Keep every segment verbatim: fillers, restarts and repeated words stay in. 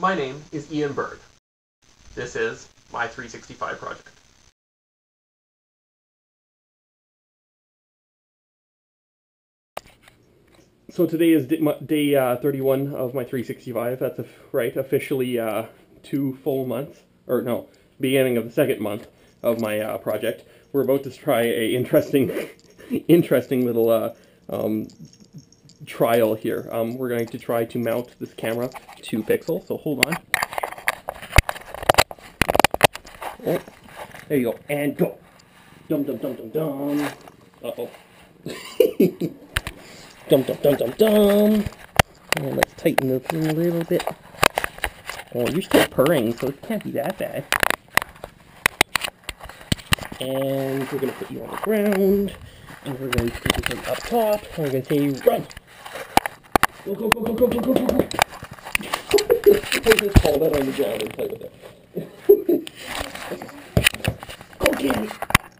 My name is Ian Berg. This is my three sixty-five project. So today is day uh, thirty-one of my three sixty-five. That's a, right, officially uh, two full months, or no, beginning of the second month of my uh, project. We're about to try a interesting, interesting little uh, um, trial here. Um, we're going to try to mount this camera to Pixel. So hold on. Oh, there you go, and go. Dum dum dum dum dum. Uh oh. Dum dum dum dum dum. And let's tighten this in a little bit. Oh, you're still purring, so it can't be that bad. And we're gonna put you on the ground, and we're going to put you from up top, and we're gonna say run. Go go go go go go go go go. I just fall that on the ground and play with it. Go get it.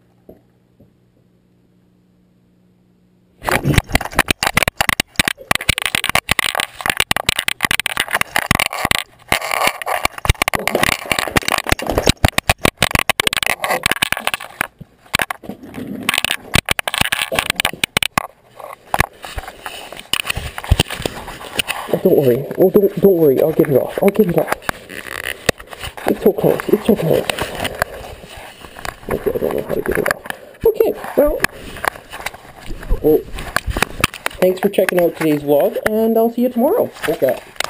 Don't worry. Oh, don't don't worry. I'll get it off. I'll get it off. It's so close. It's so close. Okay, I don't know how to get it off. Okay, well, well, thanks for checking out today's vlog, and I'll see you tomorrow. Okay.